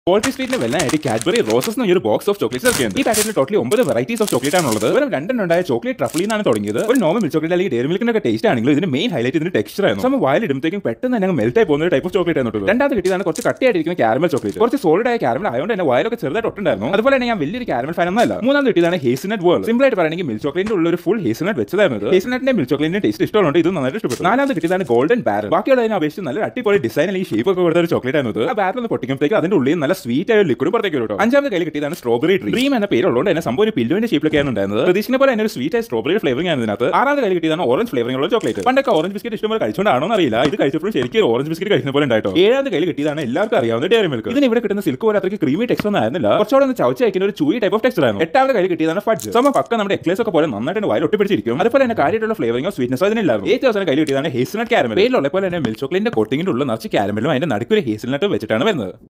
Quality Street വെല്ലാനായിട്ട് Cadbury Roses എന്ന ഒരു box of chocolates ഇറക്കിയിട്ടുണ്ട്. ഈ പാക്കറ്റിൽ ടോട്ടലി 9 വെറൈറ്റീസ് ഓഫ് ചോക്ലേറ്റ് ആണുള്ളത്. വെറും 2 ഉണ്ടായ ചോക്ലേറ്റ് ട്രഫിൽ നിന്നാണ് തുടങ്ങിയത്. ഒരു നോർമൽ മിൽക്ക് ചോക്ലേറ്റ് അല്ലെങ്കിൽ ഡെയറി മിൽക്കിന്റെ ഒക്കെ ടേസ്റ്റ് ആണെങ്കിലും ഇതിന്റെ മെയിൻ ഹൈലൈറ്റ് ഇതിന്റെ ടെക്സ്ചർ ആയിരുന്നു. നമ്മൾ വായിൽ ഇടുമ്പോഴത്തേക്കും പെട്ടെന്ന് തന്നെ മെൽറ്റ് ആയി പോകുന്ന ഒരു ടൈപ്പ് ഓഫ് ചോക്ലേറ്റ് ആണ്. രണ്ടാമത് കിട്ടിയതാണ് കുറച്ച് കട്ടിയായിട്ടിരിക്കുന്ന കാരമൽ ചോക്ലേറ്റ്. കുറച്ച് സോളിഡ് ആയ കാരമൽ ആയതുകൊണ്ട് തന്നെ വായിലൊക്കെ ചെറുതായിട്ട് ഒട്ടുണ്ടായിരുന്നു. അതുപോലെ തന്നെ ഞാൻ വലിയൊരു കാരമൽ ഫാൻ ഒന്നല്ല. മൂന്നാമത് കിട്ടിയതാണ് ഹേസൽനട്ട് വേൾ. സിമ്പിൾ ആയിട്ട് പറയുകയാണെങ്കിൽ മിൽക്ക് ചോക്ലേറ്റിന്റെ ഉള്ള ഒരു ഫുൾ ഹേസൽനട്ട് വെച്ചതായിരുന്നു. ഹേസൽനട്ടിന്റെ മിൽക്ക് ചോക്ലേറ്റിന്റെ ടേസ്റ്റ് ഇഷ്ടമുണ്ട്. ഇത് നന്നായിട്ട് ഇഷ്ടപ്പെട്ടു. നാലാമത് കിട്ടിയതാണ് ഗോൾഡൻ ബാരൽ. ബാക്കിയുള്ളതിനെ അപേക്ഷിച്ച് നല്ല അടിപൊളി ഡിസൈൻ അല്ലെങ്കിൽ ഷേപ്പ് ഒക്കെ കൊടുത്ത ഒരു ചോക്ലേറ്റ് ആയിരുന്നു. ആ ബാരൽ ഒന്ന് പൊട്ടിക്കുമ്പോഴത്തേക്ക് അതിന്റെ ഉള്ളിൽ നല്ല സ്വീറ്റ് ആയ ലിക്വിഡ് പുറത്തേക്ക് വരും. അഞ്ചാമത് കയ്യിൽ കിട്ടിയതാണ് സ്ട്രോബെറി ഡ്രീം എന്ന പേരുള്ളതുകൊണ്ട് തന്നെ സംഭവം ഒരു പില്ലുവിന്റെ ഷേപ്പിലൊക്കെയാണ് ഉണ്ടായിരുന്നത്. പ്രതീക്ഷിക്കുന്ന പോലെ തന്നെ ഒരു സ്വീറ്റ് ആയ സ്ട്രോബെറി ഫ്ലേവറിംഗ് ആണ് ഇതിനകത്ത്. ആറാമത് കയ്യിൽ കിട്ടിയതാണ് ഓറഞ്ച് ഫ്ലേവറിംഗ് ഉള്ള ചോക്ലേറ്റ്. പണ്ടൊക്കെ ഓറഞ്ച് ബിസ്ക്കറ്റ് ഇഷ്ടംപോലെ കഴിച്ചുകൊണ്ടാണോ അറിയില്ല. ഇത് കഴിച്ചപ്പോഴും ശരിക്കും ഓറഞ്ച് ബിസ്ക്കറ്റ് കഴിക്കുന്ന പോലെ ഉണ്ടായിട്ടോ. ഏഴാമത് കയ്യിൽ കിട്ടിയതാണ് എല്ലാവർക്കും അറിയാവുന്ന ഡയറി മിൽക്ക്. ഇതിന് ഇവിടെ കിട്ടുന്ന സിൽക്ക് പോലെ അത്രയ്ക്ക് ക്രീമി ടെക്സ്ചർ ഒന്നും ആയിരുന്നില്ല. കുറച്ചുകൂടെ ഒന്ന് ചവച്ച് കഴിക്കുന്ന ഒരു ചൂയി ടൈപ്പ് ഓഫ് ടെക്സ്ചർ ആയിരുന്നു. എട്ടാമത് കയ്യിൽ കിട്ടിയതാണ് ഫഡ്ജ്. സംഭവം പക്ക നമ്മുടെ എക്ലേസ് ഒക്കെ പോലെ നന്നായിട്ട് വായിൽ ഒട്ടിപ്പിടിച്ചിരിക്കും. അതുപോലെ തന്നെ കാര്യമായിട്ടുള്ള ഫ്ലേവറിംഗോ സ്വീറ്റ്നസോ അതിനില്ലായിരുന്നു. ഏറ്റവും അവസാനം കയ്യിൽ കിട്ടിയതാണ് ഹേസൽനട്ട് കാരമൽ. പേരിലുള്ള പോലെ തന്നെ മിൽക്ക് ചോക്ലേറ്റിന്റെ കോട്ടിങ്ങിന്റെ ഉള്ള നിറച്ച് കാരമലും അതിന്റെ നടുക്കൊരു ഹേസൽനട്ട് വെച്ചിട്ടാണ് വരുന്നത്.